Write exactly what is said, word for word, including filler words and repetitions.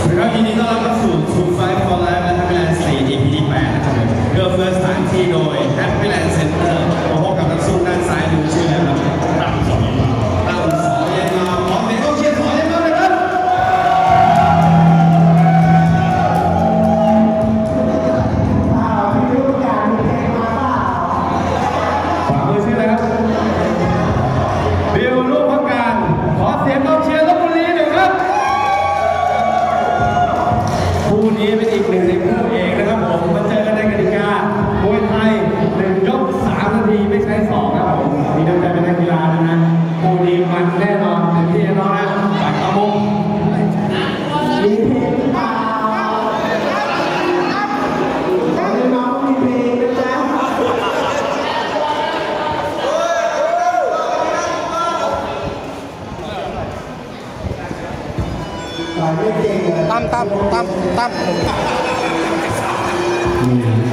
สวัสดีครับยินดีต้อนรับเข้าสู่ True Fight for Life และ Happyland สี่ อี พี ที่แปดนะครับผมเริ่มเริ่มสถานที่โดย Happyland Center มาพบกับนักสู้ด้านซ้ายดูชื่ออะไรครับตั้งสองตั้งสองเย็นมาพร้อมเป็นกองเชียร์สองเย็นมาเลยครับฝากมือชื่ออะไรครับบิวลูกพักการขอเสียงกองเชียร์ลพบุรีหน่อยครับคู่นี้เป็นอีกหนึ่งในคู่เอกนะครับผมมาเจอกันในกติกามวยไทยหนึ่งยกสามนาทีไม่ใช่สองนะครับผมมีน้ำใจเป็นนักกีฬานะนะคู่นี้มันแน่นอนเต็มที่แน่นอนนะฝ่ายกระมุงมีเพลงหรือเปล่าตอนนี้น้องมีเพลงนะจ๊ะตั้มตั้มตั้มตั้ม